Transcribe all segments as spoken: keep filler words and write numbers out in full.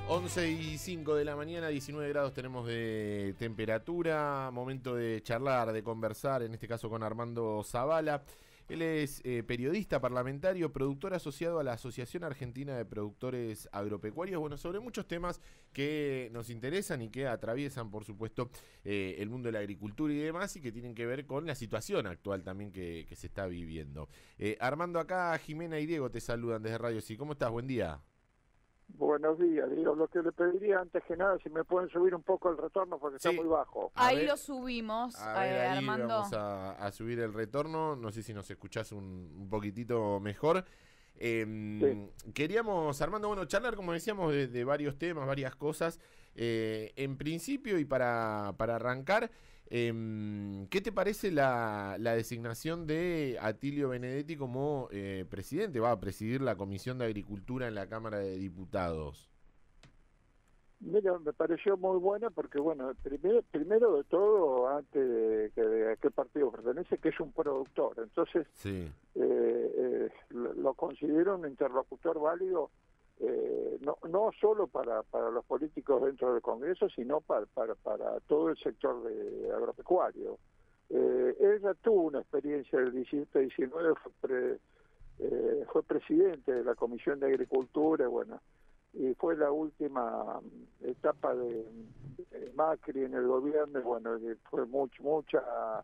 once y cinco de la mañana, diecinueve grados tenemos de temperatura, momento de charlar, de conversar, en este caso con Armando Zavala. Él es eh, periodista, parlamentario, productor asociado a la Asociación Argentina de Productores Agropecuarios, bueno, sobre muchos temas que nos interesan y que atraviesan, por supuesto, eh, el mundo de la agricultura y demás, y que tienen que ver con la situación actual también que, que se está viviendo. Eh, Armando, acá Jimena y Diego te saludan desde Radio Sí. ¿Cómo estás? Buen día. Buenos días, Diego. Lo que le pediría antes que nada, si me pueden subir un poco el retorno porque Sí. está muy bajo. A ahí ver, lo subimos, a ver, eh, ahí Armando. vamos a, a subir el retorno. No sé si nos escuchás un, un poquitito mejor. Eh, sí. Queríamos, Armando, bueno, charlar, como decíamos, de, de varios temas, varias cosas. Eh, en principio, y para, para arrancar, eh, ¿qué te parece la, la designación de Atilio Benedetti como eh, presidente? Va a presidir la Comisión de Agricultura en la Cámara de Diputados. Mira, me pareció muy buena porque, bueno, primero, primero de todo, antes de, que de a qué partido pertenece, que es un productor. Entonces, sí. eh, eh, lo, lo considero un interlocutor válido, eh, no, no solo para, para los políticos dentro del Congreso, sino para, para, para todo el sector de agropecuario. Eh, ella tuvo una experiencia del diecisiete diecinueve, fue, pre, eh, fue presidente de la Comisión de Agricultura, bueno, y fue la última etapa de, de Macri en el gobierno, y bueno, fue much, mucha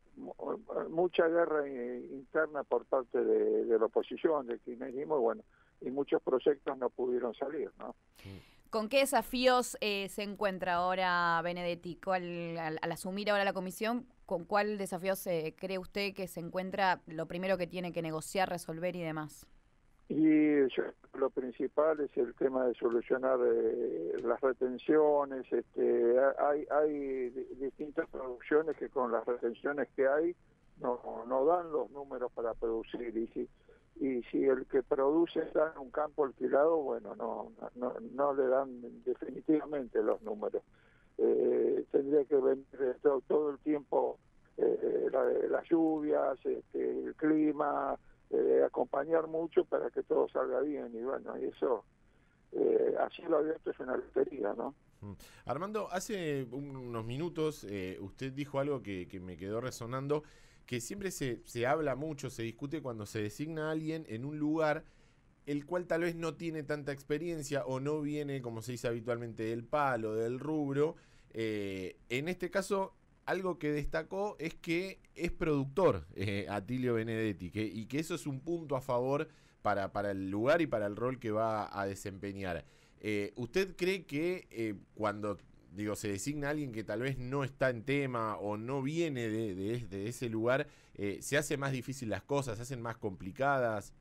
mucha guerra interna por parte de, de la oposición, del kirchnerismo, y bueno, y muchos proyectos no pudieron salir, ¿no? ¿Con qué desafíos eh, se encuentra ahora Benedetti? ¿Cuál, al, al asumir ahora la comisión, con cuál desafíos eh, cree usted que se encuentra lo primero que tiene que negociar, resolver y demás? Y yo, lo principal es el tema de solucionar eh, las retenciones. Este, hay, hay distintas producciones que con las retenciones que hay no, no dan los números para producir, y si y si el que produce está en un campo alquilado, bueno, no no, no le dan definitivamente los números. Eh, tendría que venir todo, todo el tiempo eh, la, las lluvias, este, el clima, Eh, acompañar mucho para que todo salga bien, y bueno, y eso eh, así lo abierto es una lotería, ¿no? Armando, hace unos minutos eh, usted dijo algo que, que me quedó resonando, que siempre se, se habla mucho, se discute cuando se designa a alguien en un lugar el cual tal vez no tiene tanta experiencia o no viene, como se dice habitualmente, del palo, del rubro. Eh, en este caso, algo que destacó es que es productor, eh, Atilio Benedetti, que, y que eso es un punto a favor para, para el lugar y para el rol que va a desempeñar. Eh, ¿Usted cree que eh, cuando digo se designa a alguien que tal vez no está en tema o no viene de, de, de ese lugar, eh, se hace más difícil las cosas, se hacen más complicadas?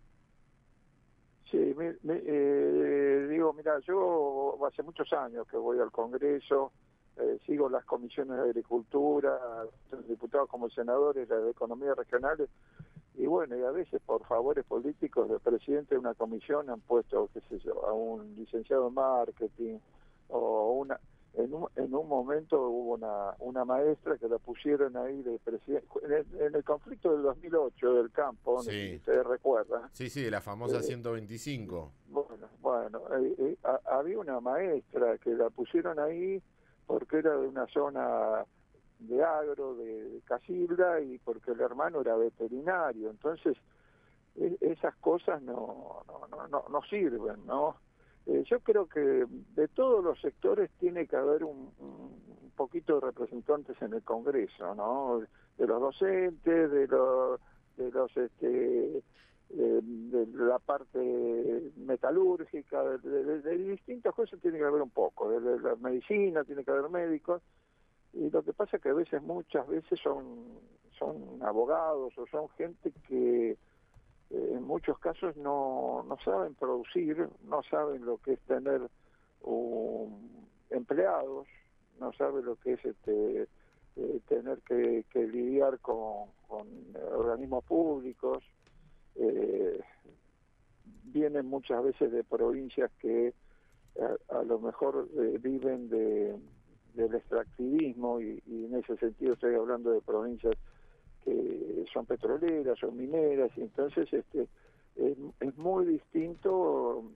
Sí, me, me, eh, digo, mira, yo hace muchos años que voy al Congreso, eh, sigo las comisiones de Agricultura, tanto diputados como senadores, las de Economía regionales, y bueno, y a veces por favores políticos del presidente de una comisión han puesto, qué sé yo, a un licenciado en marketing, o una... En un, en un momento hubo una, una maestra que la pusieron ahí de presidente, en el, en el conflicto del dos mil ocho del campo, sí. Si ustedes recuerdan. Sí, sí, de la famosa eh, ciento veinticinco. Bueno, bueno eh, eh, a, había una maestra que la pusieron ahí porque era de una zona de agro, de, de Casilda, y porque el hermano era veterinario. Entonces, eh, esas cosas no, no, no, no, no sirven, ¿no? Eh, yo creo que de todos los sectores tiene que haber un, un poquito de representantes en el Congreso, ¿no? De los docentes, de los, de los, este, de, de la parte metalúrgica, de, de, de, de distintas cosas tiene que haber un poco. De, de la medicina tiene que haber médicos, y lo que pasa es que a veces, muchas veces son, son abogados o son gente que en muchos casos no, no saben producir, no saben lo que es tener um, empleados, no saben lo que es este eh, tener que, que lidiar con, con organismos públicos. Eh, vienen muchas veces de provincias que a, a lo mejor eh, viven de, del extractivismo, y, y en ese sentido estoy hablando de provincias que son petroleras o mineras, y entonces este es, es muy distinto eh,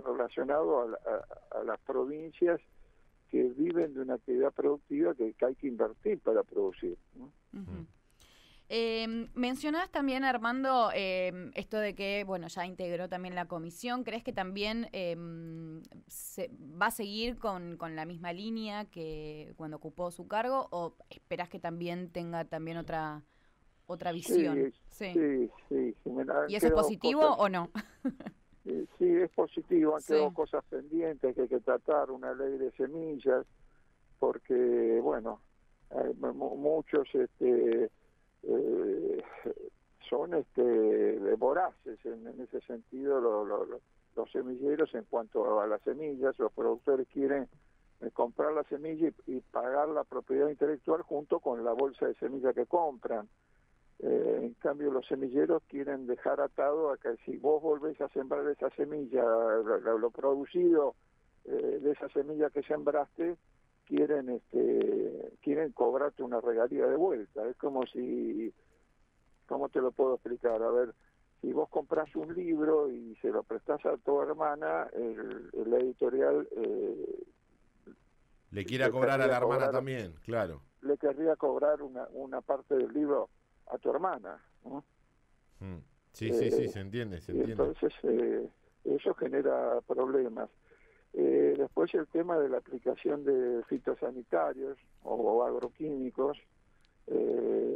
relacionado a, la, a, a las provincias que viven de una actividad productiva que, que hay que invertir para producir, ¿no? Uh-huh. Eh, mencionabas también, Armando, eh, esto de que, bueno, ya integró también la comisión. ¿Crees que también eh, se va a seguir con, con la misma línea que cuando ocupó su cargo, o esperás que también tenga también otra otra visión? Sí, sí, sí. sí ¿Y eso es positivo cosas, o no? sí, sí, es positivo. Han sí. quedado cosas pendientes que hay que tratar, una ley de semillas, porque, bueno, hay muchos... este Eh, son este voraces en, en ese sentido lo, lo, lo, los semilleros en cuanto a las semillas. Los productores quieren eh, comprar la semilla y, y pagar la propiedad intelectual junto con la bolsa de semilla que compran. Eh, en cambio los semilleros quieren dejar atado a que si vos volvés a sembrar esa semilla, lo, lo producido eh, de esa semilla que sembraste, quieren este quieren cobrarte una regalía de vuelta. Es como si, ¿cómo te lo puedo explicar? A ver, si vos compras un libro y se lo prestás a tu hermana, el, el editorial eh, le quiera le cobrar a la hermana cobrar, también, claro. Le querría cobrar una, una parte del libro a tu hermana, ¿no? Mm. Sí, eh, sí, sí, se entiende, se entiende. Entonces eh, eso genera problemas. Eh, después el tema de la aplicación de fitosanitarios o agroquímicos, eh,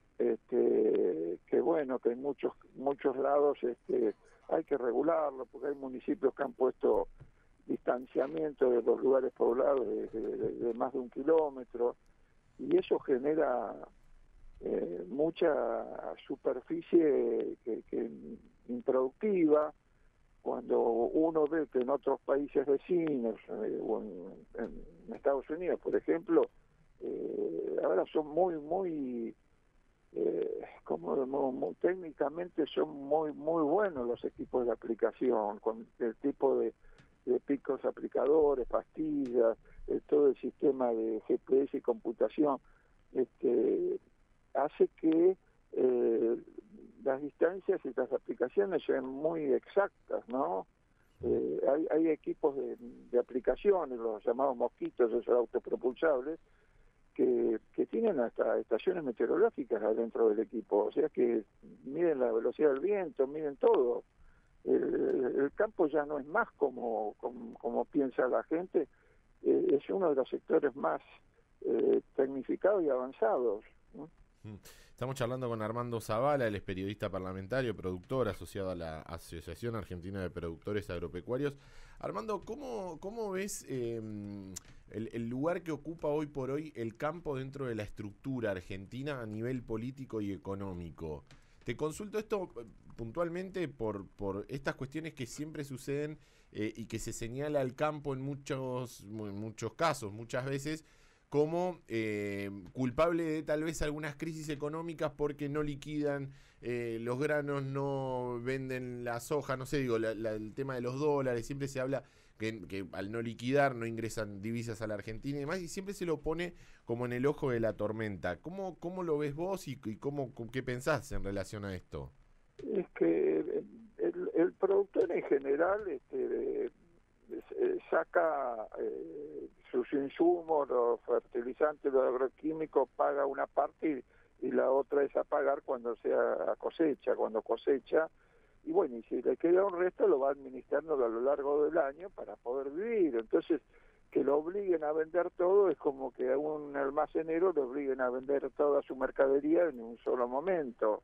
este, que bueno, que en muchos muchos lados este, hay que regularlo, porque hay municipios que han puesto distanciamiento de los lugares poblados de, de, de, de más de un kilómetro, y eso genera eh, mucha superficie que, que improductiva. Cuando uno ve que en otros países vecinos, eh, o en, en Estados Unidos, por ejemplo, eh, ahora son muy, muy, eh, como, muy, técnicamente son muy, muy buenos los equipos de aplicación, con el tipo de, de picos aplicadores, pastillas, eh, todo el sistema de G P S y computación, este, hace que eh, las distancias y las aplicaciones sean muy exactas, ¿no? Eh, hay, hay equipos de, de aplicaciones, los llamados mosquitos, esos autopropulsables, que, que tienen hasta estaciones meteorológicas adentro del equipo, o sea que miden la velocidad del viento, miden todo. El, el campo ya no es más como, como, como piensa la gente, eh, es uno de los sectores más eh, tecnificados y avanzados, ¿no? Estamos charlando con Armando Zavala, él es periodista parlamentario, productor asociado a la Asociación Argentina de Productores Agropecuarios. Armando, ¿cómo, cómo ves eh, el, el lugar que ocupa hoy por hoy el campo dentro de la estructura argentina a nivel político y económico? Te consulto esto puntualmente por, por estas cuestiones que siempre suceden eh, y que se señala al campo en muchos, en muchos casos, muchas veces, como eh, culpable de tal vez algunas crisis económicas porque no liquidan eh, los granos, no venden la soja, no sé, digo, la, la, el tema de los dólares, siempre se habla que, que al no liquidar no ingresan divisas a la Argentina y demás, y siempre se lo pone como en el ojo de la tormenta. ¿Cómo, cómo lo ves vos y, y cómo, qué pensás en relación a esto? Es que el, el productor en general este, de, de, saca eh, sus insumos, los fertilizantes, los agroquímicos, paga una parte y, y la otra es a pagar cuando sea cosecha, cuando cosecha, y bueno, y si le queda un resto lo va administrando a lo largo del año para poder vivir. Entonces, que lo obliguen a vender todo es como que a un almacenero lo obliguen a vender toda su mercadería en un solo momento.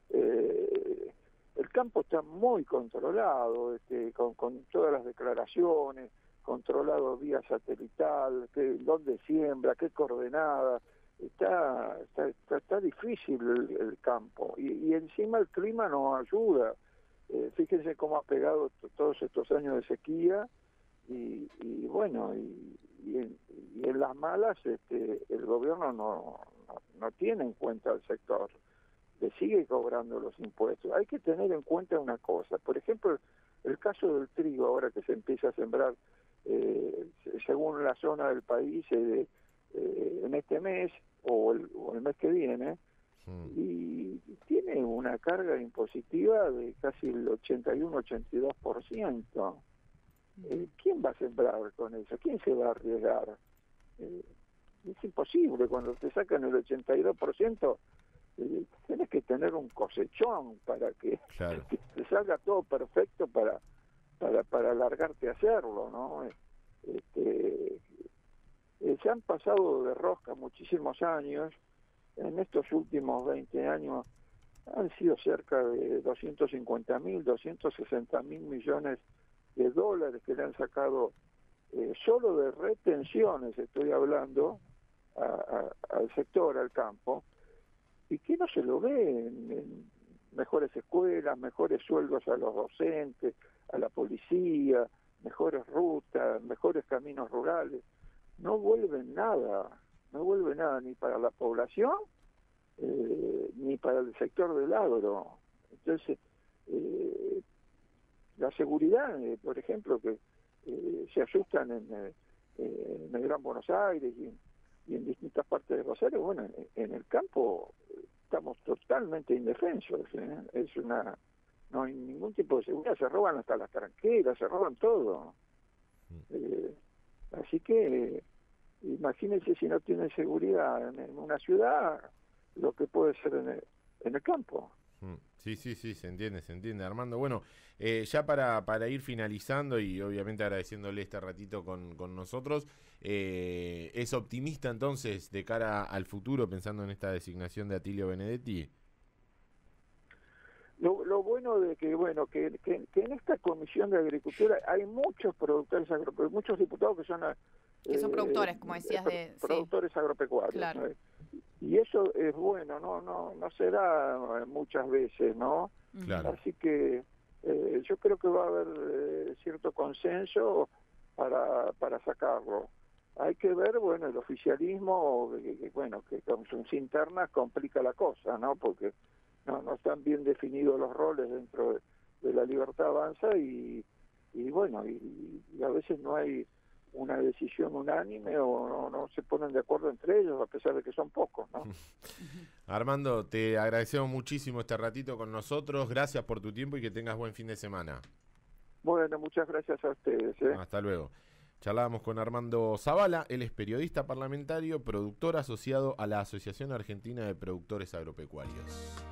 Eh, el campo está muy controlado, este, con, con todas las declaraciones, controlado vía satelital, que, dónde siembra, qué coordenada, está, está, está, está difícil el, el campo, y, y encima el clima no ayuda. Eh, fíjense cómo ha pegado t- todos estos años de sequía, y, y bueno, y, y, en, y en las malas este, el gobierno no, no, no tiene en cuenta al sector, le sigue cobrando los impuestos. Hay que tener en cuenta una cosa, por ejemplo, el caso del trigo, ahora que se empieza a sembrar eh, según la zona del país eh, eh, en este mes o el, o el mes que viene, mm. y tiene una carga impositiva de casi el ochenta y uno ochenta y dos por ciento. Eh, ¿Quién va a sembrar con eso? ¿Quién se va a arriesgar? Eh, es imposible. Cuando te sacan el ochenta y dos por ciento, eh, tienes que tener un cosechón para que, claro. que te salga todo perfecto para, para, para largarte a hacerlo, ¿no? Este, eh, se han pasado de rosca muchísimos años. En estos últimos veinte años han sido cerca de doscientos cincuenta mil, doscientos sesenta mil millones de dólares que le han sacado eh, solo de retenciones, estoy hablando, a, a, al sector, al campo, y que no se lo ve en, en mejores escuelas, mejores sueldos a los docentes, a la policía, mejores rutas, mejores caminos rurales. No vuelven nada, no vuelve nada ni para la población, eh, ni para el sector del agro. Entonces, eh, la seguridad, eh, por ejemplo, que eh, se asustan en, eh, en el Gran Buenos Aires y en, y en distintas partes de Rosario, bueno, en, en el campo estamos totalmente indefensos, ¿eh? Es una, no hay ningún tipo de seguridad, se roban hasta las tranqueras, se roban todo. Eh, así que, eh, imagínense si no tienen seguridad en, en una ciudad, lo que puede ser en el, en el campo. Sí, sí, sí, se entiende, se entiende, Armando. Bueno, eh, ya para, para ir finalizando y obviamente agradeciéndole este ratito con, con nosotros, eh, ¿es optimista entonces de cara al futuro pensando en esta designación de Atilio Benedetti? Lo, lo bueno de que, bueno, que, que, que en esta Comisión de Agricultura hay muchos productores agropecuarios, muchos diputados que son... Que son eh, productores, como decías, de... Productores sí. agropecuarios. Claro. ¿no? Y eso es bueno, no no no se da muchas veces, ¿no? Claro. Así que eh, yo creo que va a haber eh, cierto consenso para, para sacarlo. Hay que ver, bueno, el oficialismo, que, que, bueno, que con sus internas complica la cosa, ¿no? Porque no, no están bien definidos los roles dentro de, de la Libertad Avanza y, y bueno, y, y a veces no hay una decisión unánime o no, no se ponen de acuerdo entre ellos, a pesar de que son pocos, ¿no? Armando, te agradecemos muchísimo este ratito con nosotros, gracias por tu tiempo y que tengas buen fin de semana. Bueno, muchas gracias a ustedes. ¿eh? Hasta luego. Charlábamos con Armando Zavala, él es periodista parlamentario, productor asociado a la Asociación Argentina de Productores Agropecuarios.